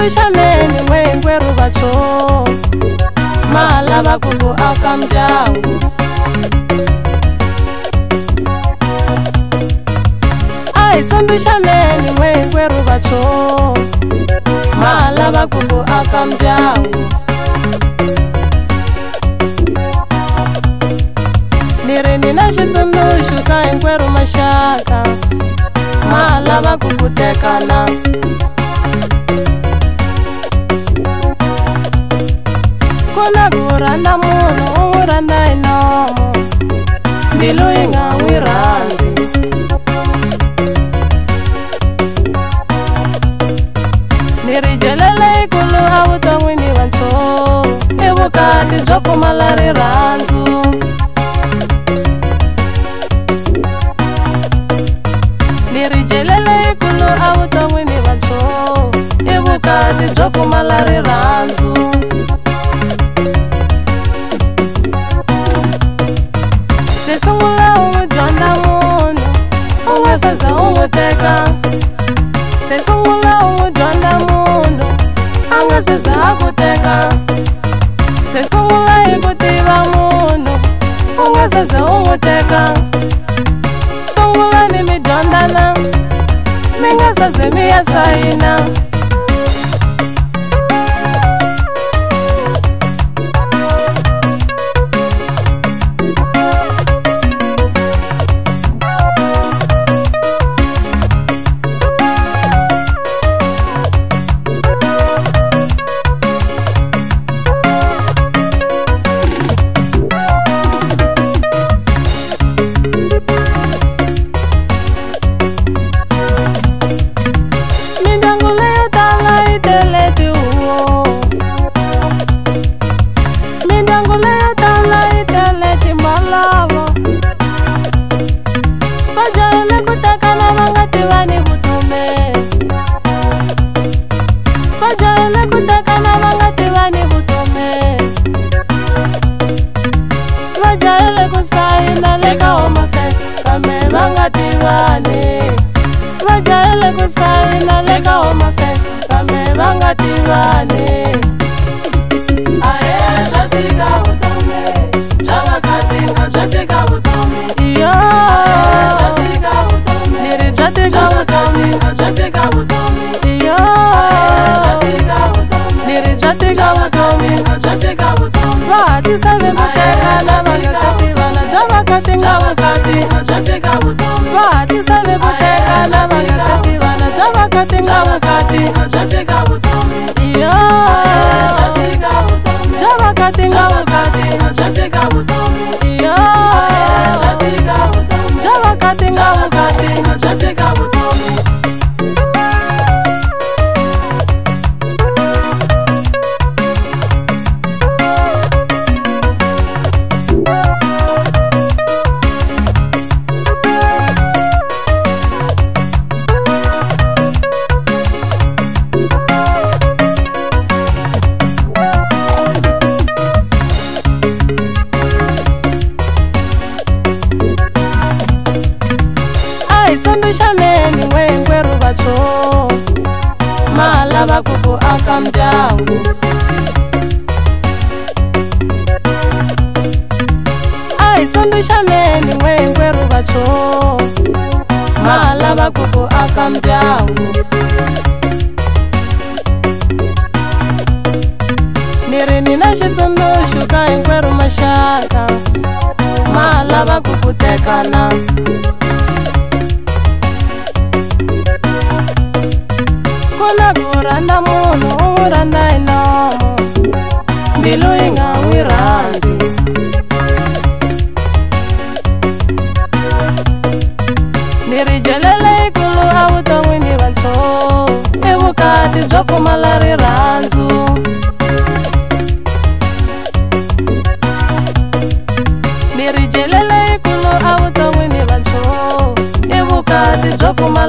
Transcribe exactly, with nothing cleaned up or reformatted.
Xaneni n'wenkwerhu vatswo ma lava ku ku aka ndyangu. A hi tsundzuxaneni n'wenkwerhu vatswo ma lava ku ku aka ndyangu. Ni ri ni na xitsundzuxo ka hinkwerhu maxaka ma lava ku ku tekana. Ku na ku rhandza munhu u n'wi rhandza hi nomo, mbilu yi nga n'wi rhandzi. Ni ri jele leyikulu evuton'wini vantshwa i vukati byo pfumala rirhandzu. Ni ri jele leyikulu evuton'wini vantshwa i vukati byo pfumala rirhandzu. Se sungula u n'wi dyondza munhu u nga se za u n'wi teka. Se sungula u n'wi dyondza munhu a nga se za a ku teka. Se sungula hi ku tiva munhu u nga se za u n'wi teka. Sungula ni mi dyondzana mi nga se ze mi ya sayina. Vajayele ku sayina le ka Home Affairs kambe va nga tivani. Aye bya tika vutomi bya vakati nga bya tika vutomi. Iyo bya tika vutomi ni ri bya tika vutomi nga bya tika vutomi. Iyo bya tika vutomi ni ri bya tika vutomi nga bya tika vutomi. Va hatlisa ve ku teka lava nga se tivana bya vakati nga vakati nga bya tika vutomi. Va hatlisa ve ku teka lava nga se tivana bya vakati nga vakati nga bya tika vutomi. Iyo bya tika vutomi bya vakati nga vakati nga bya tika vutomi. Iyo bya tika vutomi bya vakati nga vakati nga bya tika vutomi. Xaneni n'wenkwerhu vatswo ma lava ku ku aka ndyangu. A hi tsundzuxaneni n'wenkwerhu vatswo ma lava ku ku aka ndyangu. Ni ri ni na xitsundzuxo ka hinkwerhu maxaka ma lava ku ku tekana. Ku na ku rhandza munhu u n'wi rhandza hi nomo, mbilu yi nga n'wi rhandzi. Ni ri jele leyikulu evuton'wini vantshwa i vukati byo pfumala rirhandzu. Ni ri jele leyikulu evuton'wini vantshwa i vukati byo pfumala